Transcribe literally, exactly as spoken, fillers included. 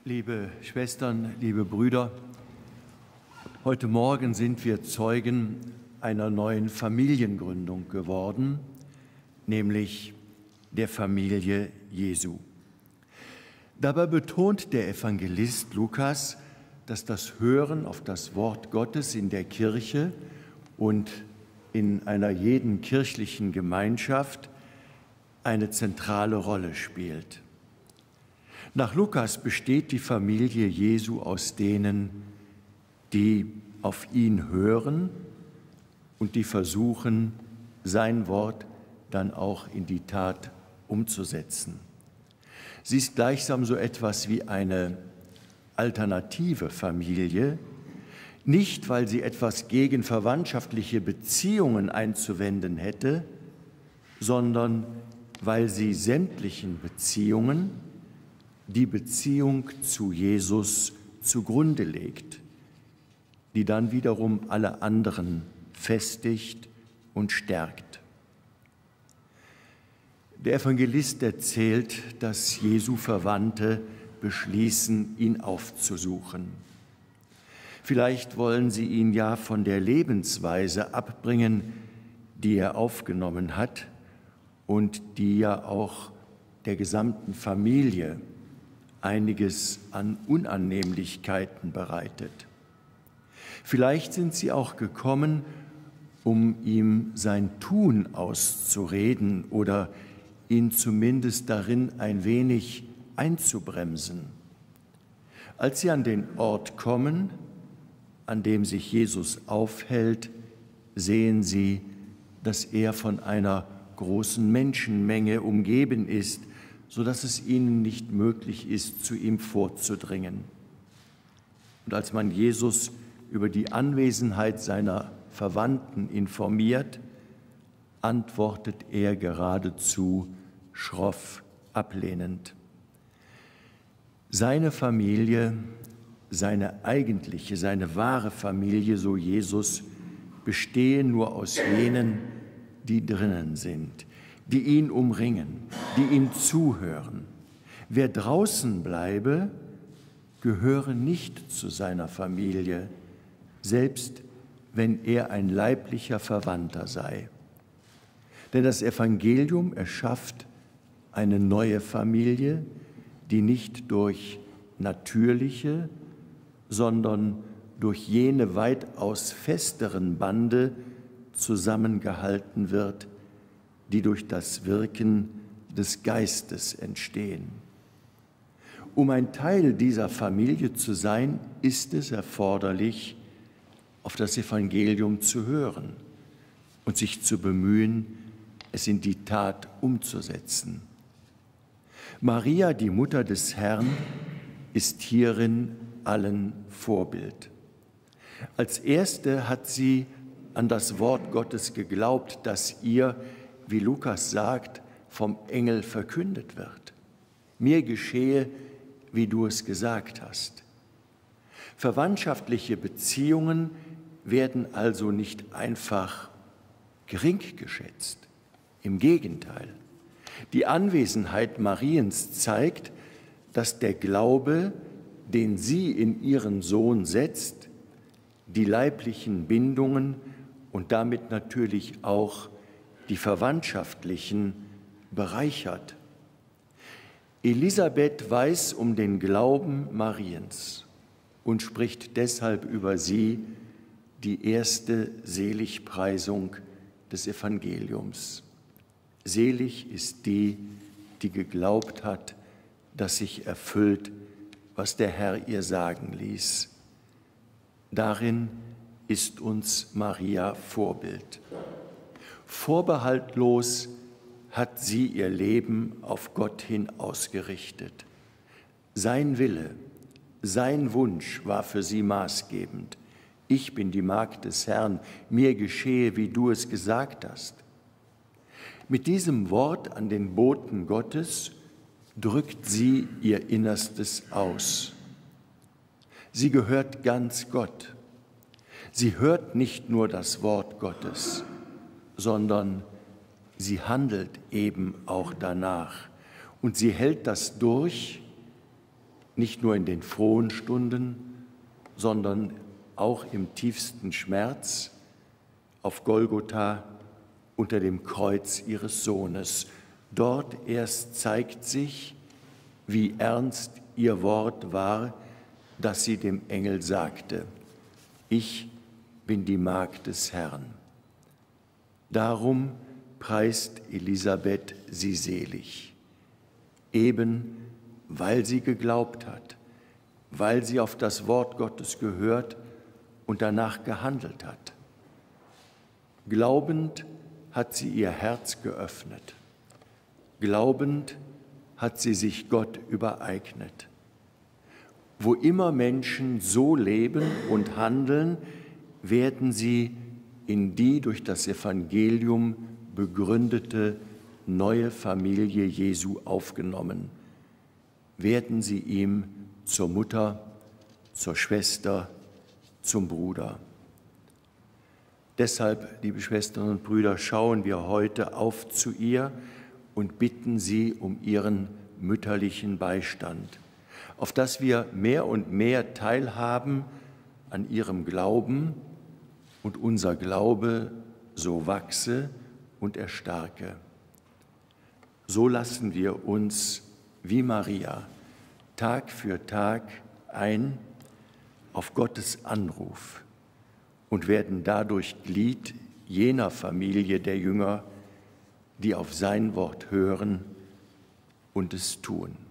Liebe Schwestern, liebe Brüder, heute Morgen sind wir Zeugen einer neuen Familiengründung geworden, nämlich der Familie Jesu. Dabei betont der Evangelist Lukas, dass das Hören auf das Wort Gottes in der Kirche und in einer jeden kirchlichen Gemeinschaft eine zentrale Rolle spielt. Nach Lukas besteht die Familie Jesu aus denen, die auf ihn hören und die versuchen, sein Wort dann auch in die Tat umzusetzen. Sie ist gleichsam so etwas wie eine alternative Familie, nicht weil sie etwas gegen verwandtschaftliche Beziehungen einzuwenden hätte, sondern weil sie sämtlichen Beziehungen die Beziehung zu Jesus zugrunde legt, die dann wiederum alle anderen festigt und stärkt. Der Evangelist erzählt, dass Jesu Verwandte beschließen, ihn aufzusuchen. Vielleicht wollen sie ihn ja von der Lebensweise abbringen, die er aufgenommen hat und die ja auch der gesamten Familie einiges an Unannehmlichkeiten bereitet. Vielleicht sind sie auch gekommen, um ihm sein Tun auszureden oder ihn zumindest darin ein wenig einzubremsen. Als sie an den Ort kommen, an dem sich Jesus aufhält, sehen sie, dass er von einer großen Menschenmenge umgeben ist, sodass es ihnen nicht möglich ist, zu ihm vorzudringen. Und als man Jesus über die Anwesenheit seiner Verwandten informiert, antwortet er geradezu schroff ablehnend. Seine Familie, seine eigentliche, seine wahre Familie, so Jesus, bestehe nur aus jenen, die drinnen sind, die ihn umringen, die ihm zuhören. Wer draußen bleibe, gehöre nicht zu seiner Familie, selbst wenn er ein leiblicher Verwandter sei. Denn das Evangelium erschafft eine neue Familie, die nicht durch natürliche, sondern durch jene weitaus festeren Bande zusammengehalten wird, die durch das Wirken des Geistes entstehen. Um ein Teil dieser Familie zu sein, ist es erforderlich, auf das Evangelium zu hören und sich zu bemühen, es in die Tat umzusetzen. Maria, die Mutter des Herrn, ist hierin allen Vorbild. Als Erste hat sie an das Wort Gottes geglaubt, das ihr, wie Lukas sagt, vom Engel verkündet wird. Mir geschehe, wie du es gesagt hast. Verwandtschaftliche Beziehungen werden also nicht einfach gering geschätzt. Im Gegenteil. Die Anwesenheit Mariens zeigt, dass der Glaube, den sie in ihren Sohn setzt, die leiblichen Bindungen und damit natürlich auch die verwandtschaftlichen bereichert. Elisabeth weiß um den Glauben Mariens und spricht deshalb über sie die erste Seligpreisung des Evangeliums. Selig ist die, die geglaubt hat, dass sich erfüllt, was der Herr ihr sagen ließ. Darin ist uns Maria Vorbild. Vorbehaltlos hat sie ihr Leben auf Gott hin ausgerichtet. Sein Wille, sein Wunsch war für sie maßgebend. Ich bin die Magd des Herrn, mir geschehe, wie du es gesagt hast. Mit diesem Wort an den Boten Gottes drückt sie ihr Innerstes aus. Sie gehört ganz Gott. Sie hört nicht nur das Wort Gottes, sondern sie handelt eben auch danach. Und sie hält das durch, nicht nur in den frohen Stunden, sondern auch im tiefsten Schmerz auf Golgotha unter dem Kreuz ihres Sohnes. Dort erst zeigt sich, wie ernst ihr Wort war, das sie dem Engel sagte: Ich bin die Magd des Herrn. Darum preist Elisabeth sie selig, eben weil sie geglaubt hat, weil sie auf das Wort Gottes gehört und danach gehandelt hat. Glaubend hat sie ihr Herz geöffnet. Glaubend hat sie sich Gott übereignet. Wo immer Menschen so leben und handeln, werden sie in die durch das Evangelium begründete neue Familie Jesu aufgenommen. Werden sie ihm zur Mutter, zur Schwester, zum Bruder. Deshalb, liebe Schwestern und Brüder, schauen wir heute auf zu ihr und bitten sie um ihren mütterlichen Beistand, auf dass wir mehr und mehr teilhaben an ihrem Glauben und unser Glaube so wachse und erstarke. So lassen wir uns wie Maria Tag für Tag ein auf Gottes Anruf und werden dadurch Glied jener Familie der Jünger, die auf sein Wort hören und es tun.